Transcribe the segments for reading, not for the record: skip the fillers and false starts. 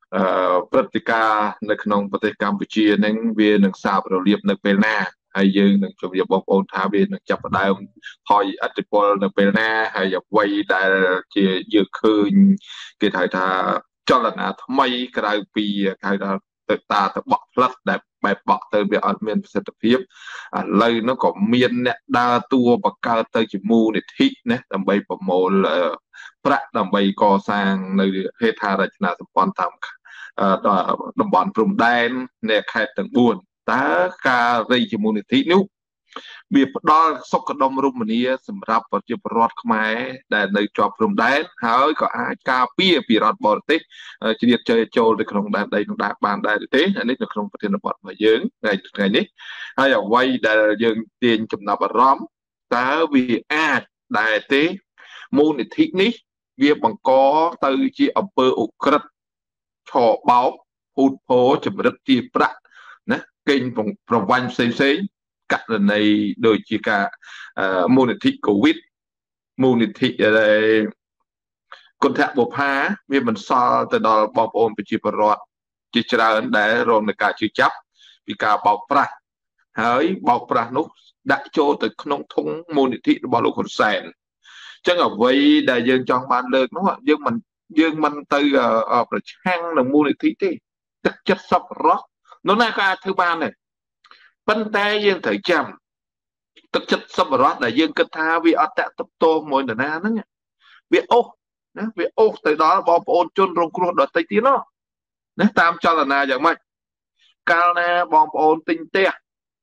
ព្រឹត្តិការណ៍នៅក្នុងប្រទេសកម្ពុជានឹងវានឹងសាបរលាបនៅពេលណាហើយយើងនឹងជម្រាបបងប្អូនថាវានឹងចាប់ផ្ដើមហើយឥទ្ធិពលនៅពេលណាហើយអ្វីដែលជាយើងឃើញគេហៅថាចលនាថ្មីក្រៅពីគេហៅថាទៅតាទៅបក់ផ្លិតដែលបែបបក់ទៅវាអត់មានប្រសិទ្ធភាពឥឡូវនោះក៏មានអ្នកដើរតួបង្កើតទៅជាមូលនិធិណាដើម្បីប្រមូលប្រាក់ដើម្បីកសាងនៅហេដ្ឋារចនាសម្ព័ន្ធតាមតំបន់ព្រំដែននៃខេត្តទាំង4តើការរីជាមូលនិធិនេះវាផ្ដល់សុខដុមរមនាសម្រាប់ប្រជាពលរដ្ឋខ្មែរដែលនៅជាប់ព្រំដែនហើយក៏អាចការពារពីរដ្ឋបរទេសជ្រៀតចូលទៅក្នុងដែនដីនឹងបានដែរទេនេះនៅក្នុងប្រធានបទរបស់យើងថ្ងៃនេះហើយអ្វីដែលយើងទាញចំណាប់អារម្មណ៍តើវាអាចដែរទេមូលនិធិនេះវាបង្កទៅជាអំពើឧក្រិដ្ឋឆបោកភូតភរចម្រិតជាប្រាក់ណាកេងប្រវ័ញ្ចផ្សេងករណីដូចជាការមូលនិធិកូវីដមូលនិធិគុណធបុប្ផាវាបន្សល់ទៅដល់បងប្អូនប្រជាពលរដ្ឋជាច្រើនដែលរងនឹងការជឿចាប់ពីការបោកប្រាស់ហើយបោកប្រាស់នោះដាក់ចូលទៅក្នុងធុងមូលនិធិរបស់លោកហ៊ុនសែនអញ្ចឹងអ្វីដែលយើងចង់បានលើកនោះយើងមិនទៅប្រឆាំងនឹងមូលនិធិទេទឹកចិត្តសប្បុរសនោះណាក៏អាចធ្វើបានដែរប៉ុន្តែយើងត្រូវចាំទឹកចិត្តសប្បុរសដែលយើងគិតថាវាអត់តាក់ទងមួយនរណាហ្នឹងវាអូសណាវាអូសទៅដល់បងប្អូនជនរងគ្រោះដទៃទៀតណាតាមចលនាយ៉ាងម៉េចកាលណាបងប្អូនទិញផ្ទះ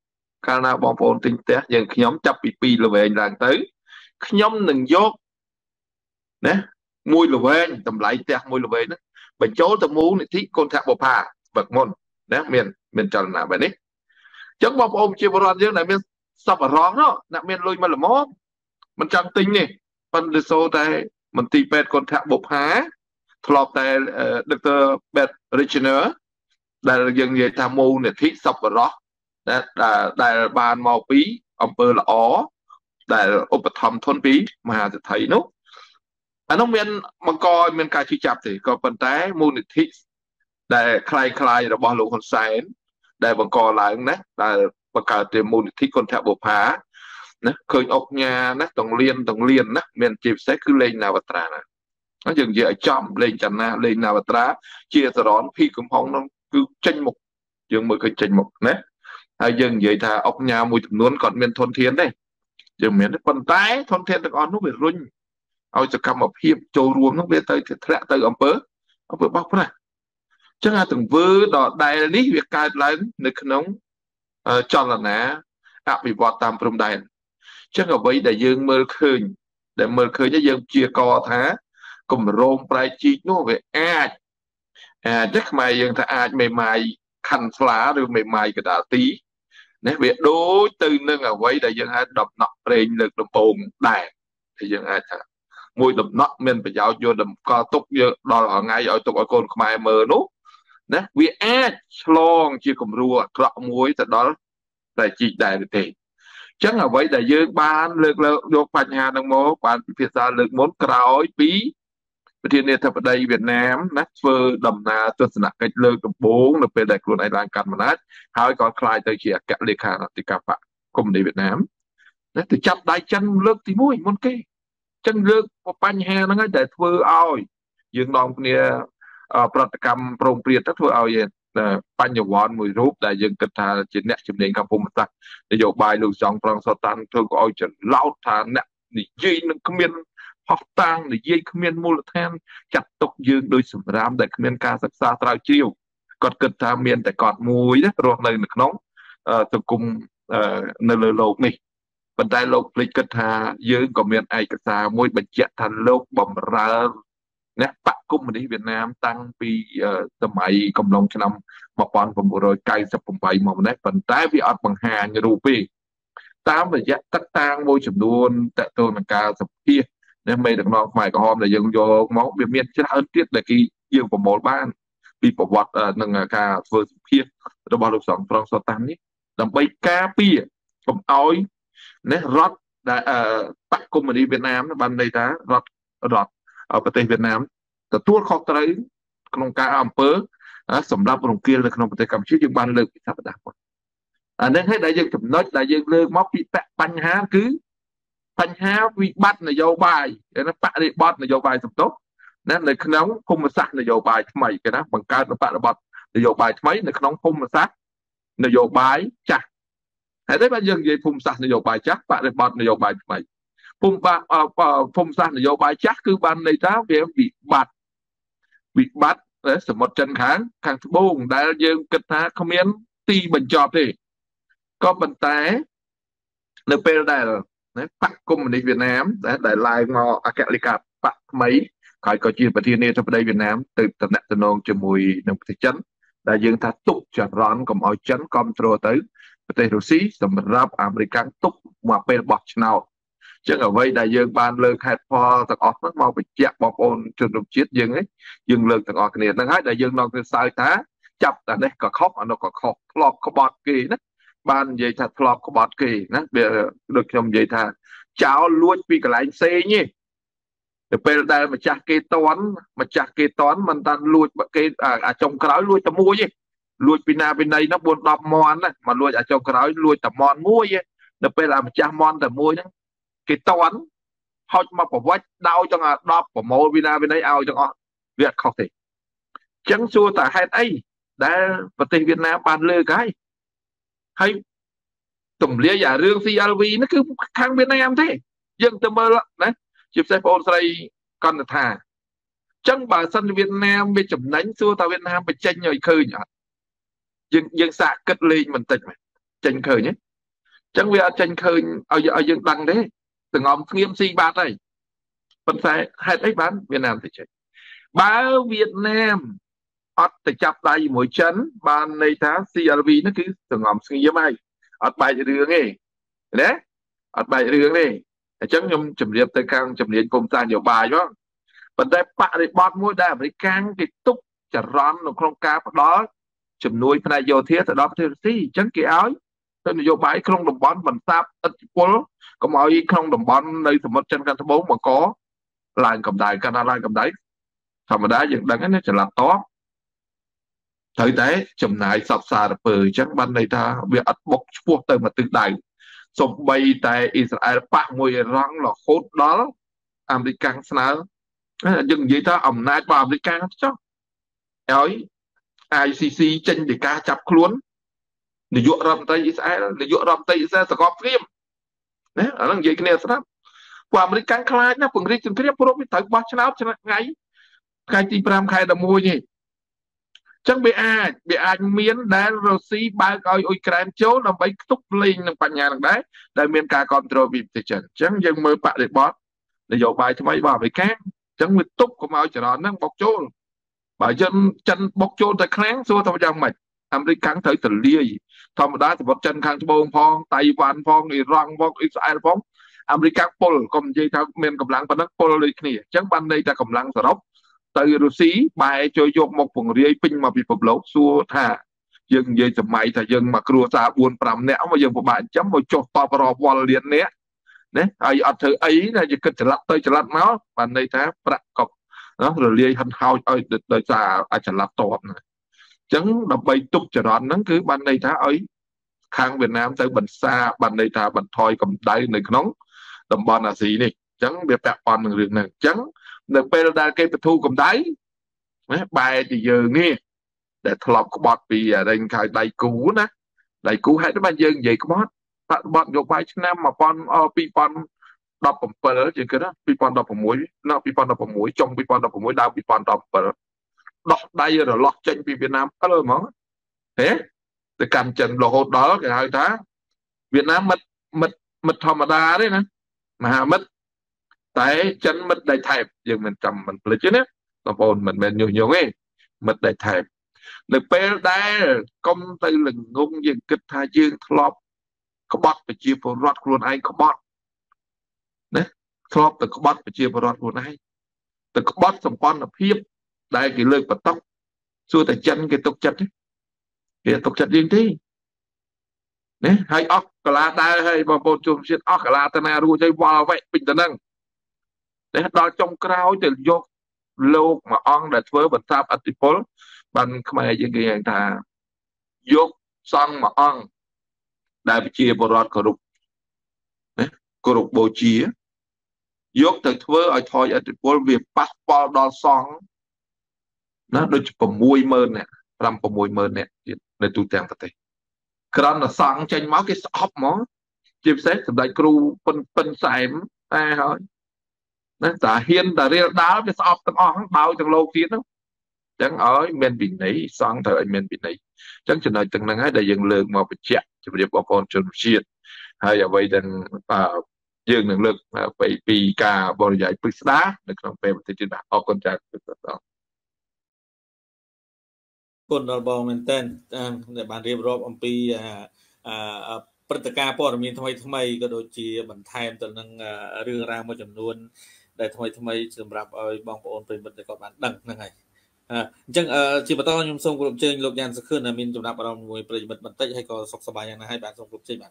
យើងខ្ញុំចាប់ពី2ល្វែងឡើងទៅខ្ញុំនឹងយកណាមួយល្វែងតម្លៃផ្ទះមួយល្វែងហ្នឹងបញ្ចូលទៅមូលនិធិគុណធបុប្ផាវឹកមុនណាមានចលនាបែបនេះអញ្ចឹងបងប្អូនជាពលរដ្ឋយើងដែលមានសប្បុរសអ្នកមានលុយមកល្មមមិនចង់ទិញនេះប៉ុន្តែសូតែមន្ទីរពេទ្យគុណធបុប្ផាធ្លាប់តែដុកទ័រ Beth Richner ដែលយើងនិយាយថាមូលនិធិសប្បុរសដែលបានមកពីអំពើល្អដែលឧបត្ថម្ភធនពីមហាសេដ្ឋីនោះអានោះមានបង្កឲ្យមានការជិះចាប់ទេក៏ប៉ុន្តែមូលនិធិដែលคล้ายៗរបស់លោកហ៊ុនសែនដែលបង្កឡើងណាដែលបង្កើតជាមូលនិធិគុណធបុប្ផាណាឃើញអុកញ៉ាណាតងលៀនណាមានជាពិសេសគឺលេងនាវត្រាណាយើងនិយាយឲ្យចំលេងចន្ទណាលេងនាវត្រាជាសរនភីកំហុងនោះគឺចេញមុខយើងមើលឃើញចេញមុខណាហើយយើងនិយាយថាអុកញ៉ាមួយចំនួនគាត់មានធនធានទេយើងមានប៉ុន្តែធនធានទាំងអស់នោះវារុញឲ្យសកម្មភាពចូលរួមនោះវាទៅធ្លាក់ទៅអំពើបោកប្រាស់អញ្ចឹងអាទង្វើដ៏ដែលនេះវាកើតឡើងនៅក្នុងចលនាអភិវឌ្ឍតាមព្រំដែនអញ្ចឹងអ្វីដែលយើងមើលឃើញយើងព្យាករថាគម្រោងប្រែកជីកនោះវាអាចតែខ្មែរយើងថាអាចមេម៉ាយខាន់ស្លាឬមេម៉ាយកដាលទីណាវាដូចទៅនឹងអ្វីដែលយើងហៅដំណក់ប្រេងលើកដំបូងដែរthìយើងអាចថាមួយដំណក់មានប្រយោជន៍យកតម្កល់ទុកយកដល់ថ្ងៃឲ្យទុកឲ្យកូនខ្មែរមើលនោះណាវាអាចឆ្លងជាគំរូអាក្រក់មួយទៅដល់តែជីកដែរទេអញ្ចឹងអ្វីដែលយើងបានលើកយកបញ្ហាហ្នឹងមកបានពិភាក្សាលើកមុនក្រោយពីប្រធានាធិបតីវៀតណាមណាធ្វើដំណើរទស្សនកិច្ចលើកដំបូងនៅពេលដែលខ្លួនឯងឡើងកាន់អំណាចហើយក៏ក្លាយទៅជាអគ្គលេខាធិការបកកុម្មុយនីសវៀតណាមណាទៅចាប់ដៃចិនលើកទី1មុនគេចឹងលើកបញ្ហាហ្នឹងហើយដែលធ្វើឲ្យយើងនាំគ្នាប្រតិកម្មប្រងព្រាតទៅធ្វើឲ្យបញ្ញវន្តមួយរូបដែលយើងគិតថាជាអ្នកជំនាញកម្ពុជាសាស្ត្រនយោបាយលោកចង់ប្រងសតានធ្វើក៏ឲ្យច្រឡោតថាអ្នកនិយាយនឹងគ្មានផុសតាងនិយាយគ្មានមូលដ្ឋានចាត់ទុកយើងដោយសម្រាមដែលគ្មានការសិក្សាស្រាវជ្រាវគាត់គិតថាមានតែគាត់មួយណារស់នៅក្នុងសង្គមនៅលើโลกនេះប៉ុន្តែលោកភ្លេចគិតថាយើងក៏មានឯកសារមួយបញ្ជាក់ថាលោកបំរើអ្នកបកគុំនេះវៀតណាមតាំងពីសម័យកំឡុងឆ្នាំ1998មកម្លេះប៉ុន្តែវាអត់បង្ហាញរូបទេតាមរយៈទឹកតាងមួយចំនួនតទៅនឹងការសម្ភាសនេះមេដឹកនាំខ្មែរក្រហមដែលយើងយកមកវាមានច្រើនទៀតដែលគេយើងប្រមូលបានពីប្រវត្តិនឹងការធ្វើសម្ភាសរបស់លោកសំប្រងសុតតាំងនេះដើម្បីការពារកុំឲ្យនេះរដ្ឋដែលបកគុំនីវៀតណាមបានន័យថារដ្ឋប្រទេសវៀតណាមទទួលខុសត្រូវក្នុងការអំពើសម្រាប់រង្គាលនៅក្នុងប្រទេសកម្ពុជាយើងបានលើកពីសប្តាហ៍មុនអានេះហើយដែលយើងចំណុចដែលយើងលើកមកពីបញ្ហាគឺបញ្ហាវិបត្តិនយោបាយគេណាបរិបត្តិនយោបាយសំទុះណានៅក្នុងភូមិសាស្ត្រនយោបាយថ្មីគេណាបង្កើតបរិបត្តិនយោបាយថ្មីនៅក្នុងភូមិសាស្ត្រនយោបាយចាស់ហើយតែបើយើងនិយាយភូមិសាស្ត្រនយោបាយចាស់បរិបត្តិនយោបាយថ្មីភូមិសាស្ត្រនយោបាយចាស់គឺបានន័យថាវាវិបត្តិសមុទ្រចិនខាងត្បូងដែលយើងគិតថាគ្មានទីបញ្ចប់ទេក៏ប៉ុន្តែនៅពេលដែលបកកុម្មុយនីសវៀតណាមដែលឡើងមកអគ្គលេខាបកថ្មីហើយក៏ជាប្រធានាធិបតីវៀតណាមទៅតំណែងជាមួយនឹងប្រទេសចិនដែលយើងថាទុកចរន្តកុំឲ្យចិនគ្រប់គ្រងទៅប្រទេសរុស្ស៊ីសម្រាប់អាមេរិកទុកមកពេលបោះឆ្នោតចឹងអ្វីដែលយើងបានលើកហេតុផលទាំងអស់ហ្នឹងមកបញ្ជាក់បងប្អូនជនរួមជាតិយើងលើកទាំងអស់គ្នាហ្នឹងហើយដែលយើងនាំទៅសើចថាចាប់តែនេះក៏ខុសអានោះក៏ខុសធ្លាប់ក្បត់គេណាបាននិយាយថាធ្លាប់ក្បត់គេណាវាដូចខ្ញុំនិយាយថាចោលលួចពីកន្លែងផ្សេងទេទៅពេលដែលម្ចាស់គេតន់មិនតាន់លួចគេអាចុងក្រោយលួចតែមួយទេលួចពីណាពីណីនោះ4 10មន់ណាមកលួចអាចុងក្រោយលួចតែមន់មួយទេដល់ពេលអាម្ចាស់មន់តែមួយហ្នឹងគេតន់ហុចមកប្រវត្តិដោយទាំង10ប្រមូលពីណាពីណីឲ្យទាំងអស់វាអត់ខុសទេអញ្ចឹងសួរតើហេតុអីដែលប្រទេសវៀតណាមបានលើកហើយទម្លាយអារឿង CLV នេះគឺខាងវៀតណាមទេយើងទៅមើលណាជាពិសេសបងស្រីកណ្ណថាអញ្ចឹងបើសិនវៀតណាមវាចំណេញសួរតើវៀតណាមបញ្ចេញឲ្យឃើញអត់យើងសាកគិតលេងបន្តិចមកចេញឃើញទេអញ្ចឹងវាអត់ចេញឃើញឲ្យយើងដឹងទេទាំងអំស្ងៀមស៊ីបាត់ហើយប៉ុន្តែហេតុអីបានវៀតណាមទៅចេញបើវៀតណាមអត់ទៅចាប់ដៃជាមួយចិនបានន័យថា CLV នេះគឺទាំងអំស្ងៀមហើយអត់បែករឿងទេណាអត់បែករឿងទេអញ្ចឹងខ្ញុំជម្រាបទៅខាងជំនាញភូមិសាស្ត្រនយោបាយផងប៉ុន្តែបរិបត្តិមួយដែលអាមេរិកគេទុកចរន្តនៅក្នុងការផ្ដល់ជំនួយផ្នែកយោធាទៅដល់ប្រទេសរុស្ស៊ីអញ្ចឹងគេឲ្យទៅនយោបាយក្នុងតំបន់បន្សាបឥទ្ធិពលកុំឲ្យក្នុងតំបន់នៅសមុទ្រចិនខាងត្បូងបង្កឡើងកម្ដៅកាលណាឡើងកម្ដៅធម្មតាយើងដឹងណាចល័តតត្រូវតែចំណាយសពសារពើអញ្ចឹងបានន័យថាវាអត់បុកឈ្មោះទៅមកទិសដៅសំបីតែអ៊ីស្រាអែលប៉ះមួយរងរហូតដល់អាមេរិកស្នើយើងនិយាយថាអំណាចរបស់អាមេរិកចុះឲ្យ ICC ចេញពីការចាប់ខ្លួននាយករដ្ឋមន្ត្រីអ៊ីស្រាអែលនាយករដ្ឋមន្ត្រីអ៊ីស្រាអែលសកលព្រាមណាអាហ្នឹងនិយាយគ្នាស្រាប់ពួកអាមេរិកខ្លាចណាស់ពង្រីកសង្គ្រាមព្រោះវាត្រូវបោះឆ្នោតថ្ងៃទី5 ខែ 11នេះចឹងវាអាចមានដែលរុស្ស៊ីបើកឲ្យអ៊ុយក្រែនចូលដើម្បីខ្ទប់លេងនឹងបញ្ហាហ្នឹងដែរដែលមានការគ្រប់គ្រងពីប្រទេសចិនអញ្ចឹងយើងមើលបរិបទនយោបាយថ្មីរបស់អាមេរិកអញ្ចឹងវាទប់កុំឲ្យចរន្តហ្នឹងបុកចូលបើចិនបុកចូលទៅខ្លាំងសួរថាយ៉ាងម៉េចអាមេរិកត្រូវទលាយធម្មតាសមុទ្រចិនខាងត្បូងផងតៃវ៉ាន់ផងអ៊ីរ៉ង់ផងអ៊ីស្រាអែលផងអាមេរិកពុលកុំនិយាយថាមានកម្លាំងប៉ុណ្ណឹងពុលដូចគ្នាអញ្ចឹងបានន័យថាកម្លាំងសរុបទៅរុស្ស៊ីបែរជួយយកមកពង្រាយពេញមកពិភពលោកសួរថាយើងនិយាយសម័យថាយើងមកគ្រួសារ 4-5 នាក់មកយើងពិបាកចាំមកចុះតបរាប់វល់លាននាក់ណាហើយអត់ធ្វើអីណាយើងគិតច្រឡឹកទៅច្រឡឹកមកបានន័យថាប្រាក់កប់រលាយហិនហោចឲ្យដោយសារអាចច្រឡឹកតបណាអញ្ចឹងដើម្បីទប់ចរន្តហ្នឹងគឺបានន័យថាឲ្យខាងវៀតណាមទៅបន្សាបានន័យថាបន្ថយកម្ដៅនៅក្នុងតំបន់អាស៊ីនេះអញ្ចឹងវាពាក់ព័ន្ធនឹងរឿងហ្នឹងអញ្ចឹងនៅពេលដែលគេបធូរកម្ដៅណាបែរទៅយើងនេះដែលធ្លាប់ក្បត់ពីរែងខៅដៃគូណាដៃគូហេតុតែយើងនិយាយក្បត់បដិបត្តិនយោបាយឆ្នាំ2017ជាងគេណា2016ចុង2016ដើម2017ដោះដៃរលាស់ចេញពីវៀតណាមហ្មងហេទៅកាន់ចិនរហូតដល់គេហៅថាវៀតណាមមិត្តធម្មតាទេណាមហាមិត្តតែចិនមិត្តដៃថែបយើងមិនចាំមិនភ្លេចទេណាបងប្អូនមិនមែនញុះញង់ទេមិត្តដៃថែបនៅពេលដែលកុំទៅល្ងងយើងគិតថាយើងធ្លាប់ក្បត់ប្រជាពលរដ្ឋខ្លួនឯងក្បត់ណាធ្លាប់ទៅក្បត់ប្រជាពលរដ្ឋខ្លួនឯងទៅក្បត់សម្ព័ន្ធភាពដែលគេលើកបន្ទុកសួរតែចិនគេទុកចិត្តទេគេទុកចិត្តយើងទេណាហើយអស់កាលាដើរហើយបងប្អូនជួបជាតិអស់កាលាតាណារួចហើយវល់វែកពេញទៅហ្នឹងតែដល់ចុងក្រោយទៅយកលោកមួយអង្គដែលធ្វើបន្សាបអធិពលបានខ្មែរយើងគេហៅថាយកសង្ឃមួយអង្គដែលប្រជាពលរដ្ឋគោរពណាគោរពបូជាយកទៅធ្វើឲ្យថយឥទ្ធិពលវាប៉ះពាល់ដល់សង្ឃណាដូច60000នាក់5-60000នាក់ទៀតនៅទូទាំងប្រទេសក្រំតែសង្ឃចេញមកគេស្អប់ហ្មងជាពិសេសសម្ដេចគ្រូពិនសែមតែហើយណាតាហ៊ានតារៀលដាល់វាស្អប់ទាំងអស់ដោយទាំងលោកទៀតហ្នឹងអញ្ចឹងឲ្យមានវិន័យសង្ឃត្រូវឲ្យមានវិន័យអញ្ចឹងចំណុចទាំងហ្នឹងហើយដែលយើងលើកមកបញ្ជាក់ជម្រាបបងប្អូនជនជាតិហើយអ្វីដែលយើងនឹងលើកពីការបរិយាយពិស្ដារនៅក្នុងពេលបន្តិចទៀតអរគុណចា៎គុណដល់បងមែនតើដែលបានរៀបរាប់អំពីព្រឹត្តិការណ៍ព័ត៌មានថ្មីក៏ដូចជាបន្ថែមទៅនឹងរឿងរ៉ាវមួយចំនួនដែលថ្មីសម្រាប់ឲ្យបងប្អូនប្រិយមិត្តគាត់បានដឹងហ្នឹងហើយអញ្ចឹងជាបន្តខ្ញុំសូមគោរពអញ្ជើញលោកយ៉ាន់សុខឿនមានចំណាប់អារម្មណ៍មួយប្រិយមិត្តបន្តិចហើយក៏សុខសប្បាយយ៉ាងណាស់ហើយបាទសូមគោរពអញ្ជើញ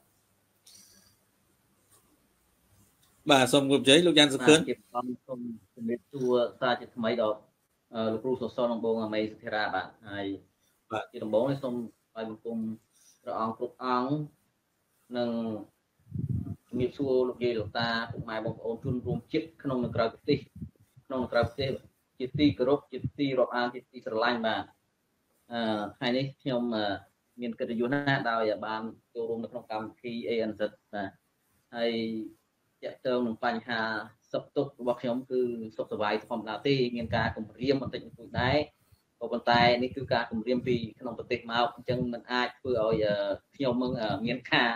បាទសូមគោរពអញ្ជើញលោកយ៉ាន់សុខឿនជាសូមជំរាបសួរសារជាថ្មីដល់លោកគ្រូសុសនបងអមេសុធារាបាទហើយបាទជាដំបូងនេះសូមថ្លែងបង្គំព្រះអង្គគ្រប់អង្គនិងជំរាបសួរលោកយាយលោកតាពុកម៉ែបងប្អូនជនរួមជាតិក្នុងនិងក្រៅប្រទេសជាទីគោរពជាទីរាប់អានជាទីស្រឡាញ់បាទថ្ងៃនេះខ្ញុំមានកិត្តិយសណាស់ដោយបានចូលរួមនៅក្នុងកម្មវិធី ANZ បាទហើយតាក់ទងនឹងបញ្ហាសុខទុក្ខរបស់ខ្ញុំគឺសុខសប្បាយធម្មតាទេមានការគម្រាមបន្តិចបន្តួចដែរក៏ប៉ុន្តែនេះគឺការគម្រាមពីក្នុងប្រទេសមកអញ្ចឹងมันអាចធ្វើឲ្យខ្ញុំមានការ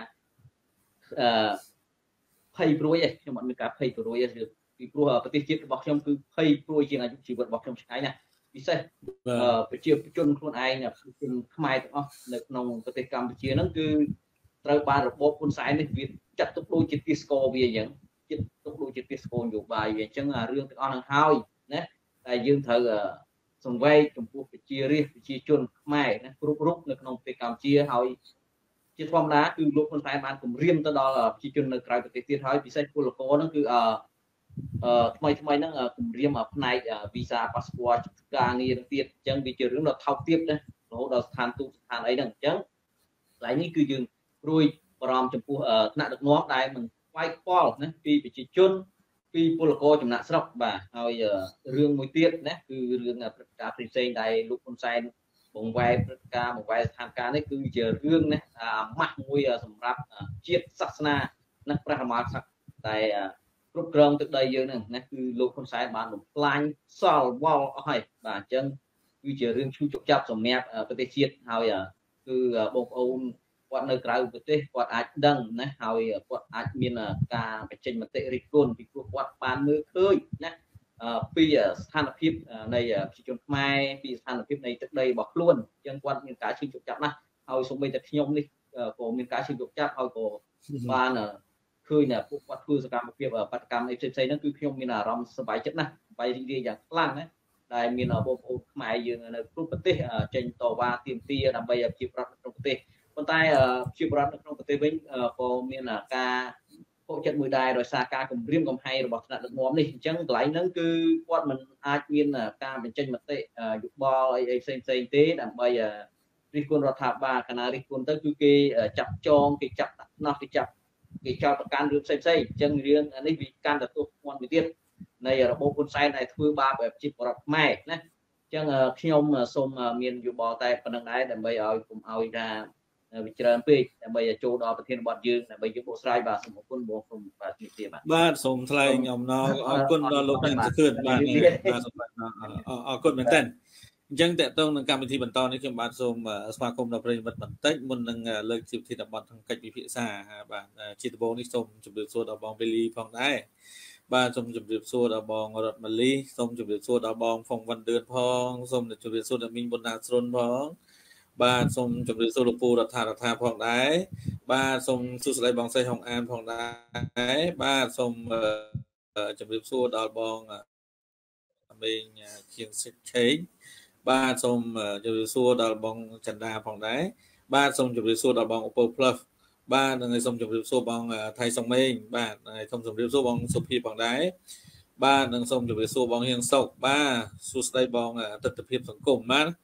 ភ័យព្រួយទេខ្ញុំអត់មានការភ័យព្រួយទេពីព្រោះប្រទេសជាតិរបស់ខ្ញុំគឺភ័យព្រួយជាងអាយុជីវិតរបស់ខ្ញុំឆ្ងាយណាស់ពិសេសប្រជាជនខ្លួនឯងជនខ្មែរទាំងអស់នៅក្នុងប្រទេសកម្ពុជាហ្នឹងគឺត្រូវបានរបបហ៊ុនសែននេះវាចាត់ទុកដូចជាទាសកោវាអញ្ចឹងចិត្តទុកដូចជាទាសកោនយោបាយវាអញ្ចឹងរឿងទាំងអស់ហ្នឹងហើយណាតែយើងត្រូវសង្វេគចំពោះប្រជាជនខ្មែរណាគ្រប់រូបនៅក្នុងប្រទេសកម្ពុជាហើយជាធម្មតាគឺលោកហ៊ុនសែនបានគម្រាមទៅដល់ប្រជាជននៅក្រៅប្រទេសទៀតហើយពិសេសពលករហ្នឹងគឺថ្មីហ្នឹងគម្រាមផ្នែកវីសាប៉ាសពតការងារទៀតអញ្ចឹងវាជារឿងដ៏ថោកទាបណារហូតដល់ស្ថានទូតស្ថានអីហ្នឹងអញ្ចឹងកន្លែងនេះគឺយើងព្រួយបារម្ភចំពោះថ្នាក់ដឹកនាំដែលមិនខ្វាយខ្វល់ណាពីប្រជាជនពីពលករចំណាក់ស្រុកបាទហើយរឿងមួយទៀតណាគឺរឿងព្រឹត្តិការណ៍ផ្សេងៗដែលលោកហ៊ុនសែនបង្វែរព្រឹត្តិការណ៍បង្វែរស្ថានភាពនេះគឺជារឿងណាអាម៉ាស់មួយសម្រាប់ជាតិសាសនាណាព្រះមហាក្សត្រតែគ្រប់គ្រងទឹកដីយើងហ្នឹងណាគឺលោកហ៊ុនសែនបានបំផ្លាញសល់វល់អស់ហើយបាទអញ្ចឹងគឺជារឿងឈឺជក់ចាប់សម្រាប់ប្រទេសជាតិហើយគឺបងប្អូនគាត់នៅក្រៅប្រទេសគាត់អាចដឹងណាហើយគាត់អាចមានការបញ្ចេញមតិរិះគន់ពីព្រោះគាត់បានមើលឃើញណាពីស្ថានភាពនៃប្រជាជនខ្មែរពីស្ថានភាពនៃទឹកដីរបស់ខ្លួនអញ្ចឹងគាត់មានការឈឺជក់ចាប់ណាស់ហើយសូម្បីតែខ្ញុំនេះក៏មានការឈឺជក់ចាប់ហើយក៏បានឃើញពួកគាត់ធ្វើសកម្មភាពបាតកម្មអីផ្សេងៗហ្នឹងគឺខ្ញុំមានអារម្មណ៍សប្បាយចិត្តណាស់សប្បាយរីករាយយ៉ាងខ្លាំងណាដែលមានបងប្អូនខ្មែរយើងនៅគ្រប់ប្រទេសចេញតវ៉ាទាមទារដើម្បីប្រជាប្រដ្ឋក្នុងប្រទេសប៉ុន្តែប្រជាប្រដ្ឋនៅក្នុងប្រទេសវិញក៏មានការខកចិត្តមួយដែរដោយសារការគម្រាមកំហែងរបស់ថ្នាក់ដឹកនាំនេះអញ្ចឹងកន្លែងហ្នឹងគឺគាត់មិនអាចមានការបញ្ចេញមតិយោបល់អីផ្សេងទេដើម្បីរិះគន់រដ្ឋាភិបាលកាលណារិះគន់ទៅគឺគេចាប់ចងគេចាប់ដាក់ណោះគេចោទប្រកាន់រឿងផ្សេងអញ្ចឹងរឿងនេះវាកាន់តែទោសធ្ងន់មួយទៀតនៃរបបហ៊ុនសែនដែលធ្វើបាបប្រជាពលរដ្ឋខ្មែរណាអញ្ចឹងខ្ញុំសូមមានយោបល់តែប៉ុណ្្នឹងដែរដើម្បីឲ្យកុំឲ្យថាវិច្រើនពេកដើម្បីចូលដល់ប្រធានបទយើងដើម្បីយកបកស្រាយបាទសូមអរគុណបងសូមបាទជំរាបលាបាទសូមថ្លែងអំណរអរគុណដល់លោកញ៉ាំសុខឿនបាទអរគុណមែនតើអញ្ចឹងតកតងនឹងកម្មវិធីបន្តនេះខ្ញុំបាទសូមស្វាគមន៍ដល់ប្រិយមិត្តបន្តិចមុននឹងលើកជាប្រធានបទក្នុងកិច្ចពិភាក្សាបាទជាដំបូងនេះសូមជម្រាបសួរដល់បងបេលីផងដែរបាទសូមជម្រាបសួរដល់បងរតម៉ាលីសូមជម្រាបសួរដល់បងហ្វុងវ៉ាន់ដឿនផងសូមជម្រាបសួរដល់មីងប៊ុនណាស្រុនផងបាទសូមជម្រាបសួរលោកពូរដ្ឋាផងដែរបាទសូមសួស្តីបងស្រីហុងអានផងដែរបាទសូមជម្រាបសួរដល់បងមេងខៀងសិចឆេងបាទសូមជម្រាបសួរដល់បងចន្ទរាផងដែរបាទសូមជម្រាបសួរដល់បងអូប៉ូ Plus បាទហើយសូមជម្រាបសួរបងថៃសុងមេងបាទហើយសូមជម្រាបសួរបងសុភីផងដែរបាទនិងសូមជម្រាបសួរបងហៀងសុកបាទសួស្តីបងទស្សនភាពសង្គមបាទ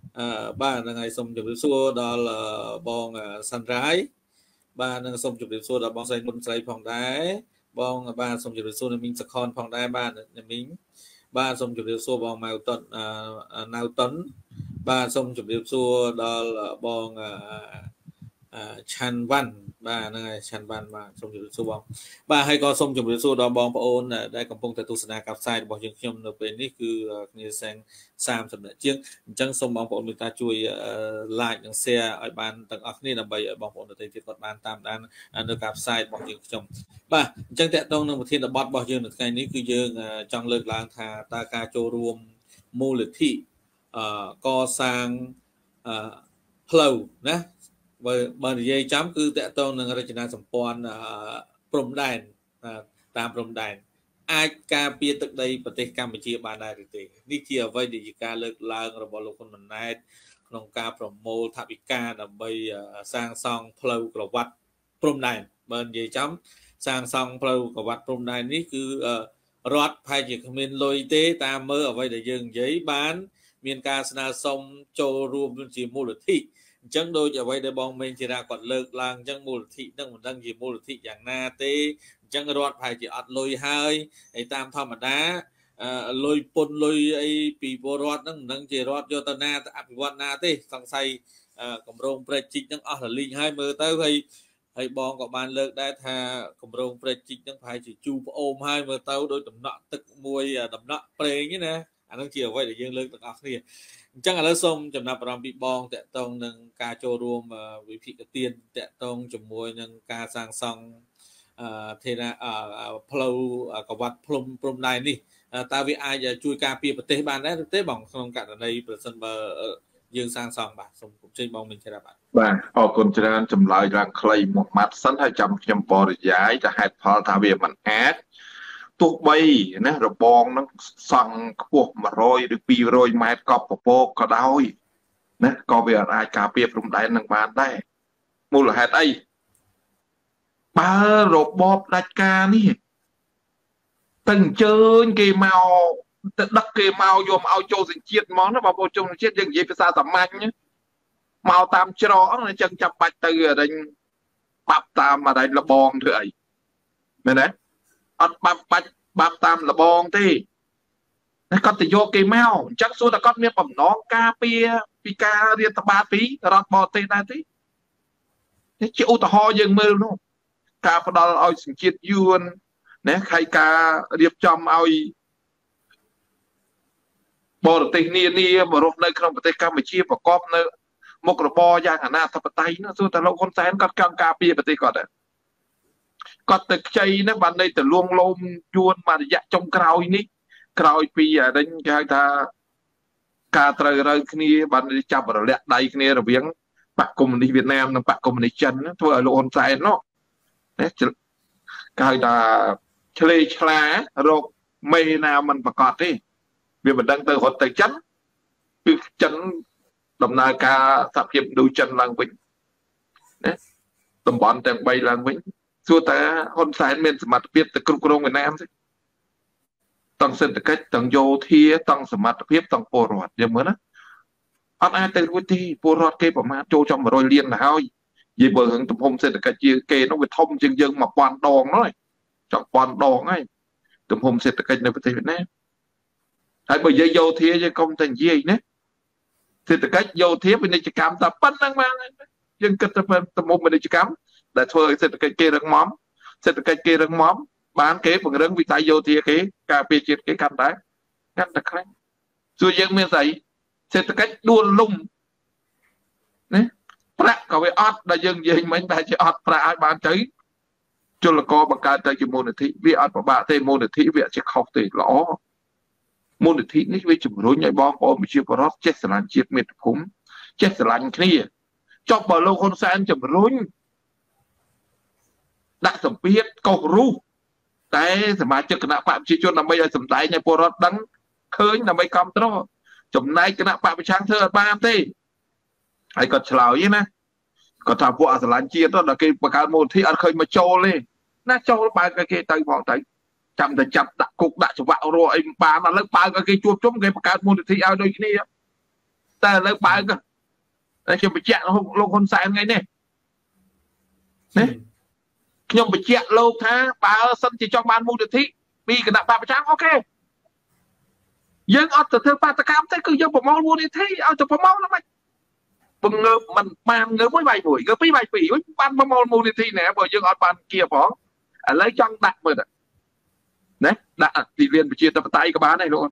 បាទហ្នឹងហើយសូមជម្រាបសួរដល់បងសាន់រ៉ៃបាទនឹងសូមជម្រាបសួរដល់បងស្រីមុនស្រីផងដែរបងបាទសូមជម្រាបសួរអ្នកមីងសខនផងដែរបាទអ្នកមីងបាទសូមជម្រាបសួរបងម៉ៅតុនណៅតុនបាទសូមជម្រាបសួរដល់បងឆាន់វ៉ាន់បាទហ្នឹងហើយឆាន់វ៉ាន់បាទសូមជម្រាបសួរបងបាទហើយក៏សូមជម្រាបសួរដល់បងប្អូនដែលកំពុងតែទស្សនាការផ្សាយរបស់យើងខ្ញុំនៅពេលនេះគឺគ្នាសាំង30នាក់ជាងអញ្ចឹងសូមបងប្អូនមេត្តាជួយ like និង share ឲ្យបានទាំងអស់គ្នាដើម្បីឲ្យបងប្អូនដទៃទៀតគាត់បានតាមដាននៅការផ្សាយរបស់យើងខ្ញុំបាទអញ្ចឹងតកតងនឹងប្រធានបទរបស់យើងនៅថ្ងៃនេះគឺយើងចង់លើកឡើងថាតើការចូលរួមមូលនិធិកសាងផ្លូវណាបើនិយាយចាំគឺតកតងនឹងរចនាសម្ព័ន្ធព្រំដែនតាមព្រំដែនអាចការពារទឹកដីប្រទេសកម្ពុជាបានដែរឬទេនេះជាអ្វីដែលជាការលើកឡើងរបស់លោកហ៊ុនម៉ាណែតក្នុងការប្រមូលថវិកាដើម្បីសាងសង់ផ្លូវក្រវ៉ាត់ព្រំដែនបើនិយាយចាំសាងសង់ផ្លូវក្រវ៉ាត់ព្រំដែននេះគឺរដ្ឋប្រហែលជាគ្មានលុយទេតាមមើលអ្វីដែលយើងនិយាយបានមានការស្នើសុំចូលរួមជាមូលនិធិអញ្ចឹងដូចអ្វីដែលបងមេងជារាគាត់លើកឡើងអញ្ចឹងមូលនិធិនឹងមិនដឹងជាមូលនិធិយ៉ាងណាទេអញ្ចឹងរដ្ឋប្រហែលជាអត់លុយហើយតាមធម្មតាលុយពុនលុយអីពីពលរដ្ឋហ្នឹងមិនដឹងជារដ្ឋយកទៅណាទៅអភិវឌ្ឍណាទេសង្ស័យគម្រោងព្រែកជីកហ្នឹងអស់រលីងហើយមើលទៅហើយបងក៏បានលើកដែរថាគម្រោងព្រែកជីកហ្នឹងប្រហែលជាជូរផ្អូមហើយមើលទៅដូចដំណក់ទឹកមួយដំណក់ប្រេងណាអាហ្នឹងជាអ្វីដែលយើងលើកទាំងអស់គ្នាអញ្ចឹងឥឡូវសូមចំណាប់អារម្មណ៍ពីបងតកតងនឹងការចូលរួមវិភាគទានតកតងជាមួយនឹងការសាងសង់ផ្លូវក្រវ៉ាត់ព្រំដែននេះតើវាអាចជួយការពារប្រទេសបានដែរឬទេបងក្នុងករណីប្រសិនបើយើងសាងសង់បាទសូមគប់ជ័យបងមានច្រើនបាទអរគុណច្រើនចម្លើយយ៉ាងខ្លីមួយម៉ាត់សិនហើយចាំខ្ញុំបរិយាយទៅហេតុផលថាវាមិនអាចទោះបីណារបងនឹងសង់ខ្ពស់100ឬ200ម៉ែត្រកប់ពពកក៏ដោយណាក៏វាអាចការពារព្រំដែននឹងបានដែរមូលហេតុអីបើរបបផ្ដាច់ការនេះទៅអញ្ជើញគេមកទៅដឹកគេមកយកមកឲ្យចូលសញ្ជាតិហ្មងណាបងប្អូនចូលសញ្ជាតិយើងនិយាយភាសាសាមញ្ញមកតាមច្រកអញ្ចឹងចាំបាច់ទៅរែងបាប់តាមរែងលបងធ្វើអីមែនទេអត់បាច់តាមលបងទេគាត់ទៅយកគេមកអញ្ចឹងសួរតែគាត់មានបំណងការពារពីការរាតត្បាតពីរដ្ឋបរទេសដែរទេនេះជាឧទាហរណ៍យើងមើលនោះការផ្ដល់ឲ្យសញ្ជាតិយួនណាហើយការរៀបចំឲ្យបរទេសនានាមករស់នៅក្នុងប្រទេសកម្ពុជាប្រកបនៅមុខរបរយ៉ាងអនាធិបតេយ្យនោះសួរតែលោកហ៊ុនសែនគាត់ចង់ការពារប្រទេសគាត់ដែរគាត់ទៅខ្ចីហ្នឹងបានន័យទៅលួងលោមយួនមួយរយៈចុងក្រោយនេះក្រោយពីដេញគេហៅថាការត្រូវរើគ្នាបានចាប់រលាក់ដៃគ្នារវាងបកកុម្មុយនីសវៀតណាមនិងបកកុម្មុយនីសចិនធ្វើឲ្យលោកហ៊ុនសែននោះគេហៅថាឆ្លេឆ្លារកមេណាមិនប្រកាសទេវាមិនដឹងទៅរត់ទៅចិនគឺចិនដំណើរការសហភាពឥណ្ឌូចិនឡើងវិញណាតំបន់ទាំង3ឡើងវិញសួរតើហ៊ុនសែនមានសមត្ថភាពទៅគ្រប់គ្រងវៀតណាមទេទាំងសេដ្ឋកិច្ចទាំងយោធាទាំងសមត្ថភាពទាំងពលរដ្ឋយើងមើលណាអត់អាចទៅរួចទេពលរដ្ឋគេប្រមាណចូលចំ100លានទៅហើយនិយាយបើរឿងទំហំសេដ្ឋកិច្ចជាគេនោះវាធំជាងយើង1000ដងនោះចង់1000ដងហើយទំហំសេដ្ឋកិច្ចនៅប្រទេសវៀតណាមហើយបើនិយាយយោធាយើងកុំតែនិយាយណាសេដ្ឋកិច្ចយោធាពាណិជ្ជកម្មតែប៉ុណ្្នឹងបានយើងគិតទៅទំហំពាណិជ្ជកម្មដែលធ្វើឲ្យសេដ្ឋកិច្ចគេរឹងមាំសេដ្ឋកិច្ចគេរឹងមាំបានគេពង្រឹងវិស័យយោធាគេការពារជាតិគេកាន់តែខ្លាំងសួរយើងមានស្អីសេដ្ឋកិច្ចដួលលំណាប្រាក់ក៏វាអត់ដែលយើងនិយាយមិញតែជាអត់ប្រាក់ឲ្យបានទៅជលករបង្កើតទៅជាមូលនិធិវាអត់ពិបាកទេមូលនិធិវាជាខុសទេល្អមូលនិធិនេះវាជំរុញឲ្យបងប្អូនប្រជាពលរដ្ឋចេះស្រឡាញ់ជាតិមាតុភូមិចេះស្រឡាញ់គ្នាចុះបើលោកហ៊ុនសែនជំរុញដាក់សម្ពាធកោសរូសតែសមាជិកគណៈបកប្រជាជនដើម្បីឲ្យសម្ដែងឲ្យពលរដ្ឋដឹងឃើញដើម្បីគ្រប់គ្រងចំណែកគណៈបកប្រឆាំងធ្វើអត់បានទេហើយគាត់ឆ្លើយណាគាត់ថាពួកអស្រឡាញ់ជាតិដល់គេបង្កើតមូលនិធិអត់ឃើញមកចូលទេណាចូលបើកគេទៅផងទៅចាំតែចាប់ដាក់គុកដាក់ច្បាក់រស់អីមិនបានឥឡូវបើកគេជួបជុំគេបង្កើតមូលនិធិឲ្យដូចគ្នាតែឥឡូវបើកតែខ្ញុំបញ្ជាក់លោកហ៊ុនសែនថ្ងៃនេះណាខ្ញុំបញ្ជាក់លោកថាបើសិនជាចង់បានមូលនិធិពីគណៈបព្វជិអូខេយើងអត់ទៅធ្វើបាតកម្មទេគឺយើងប្រមូលមូលនិធិឲ្យទៅប្រមូលហ្នឹងបង្ងើបមិនបានងើបមួយវាយមួយងើបពីរវាយពីរបានប្រមូលមូលនិធិណែបើយើងអត់បានគៀផងឥឡូវចង់ដាក់មើលណាដាក់ទីលានប្រជាធិបតេយ្យក៏បានដែរលោក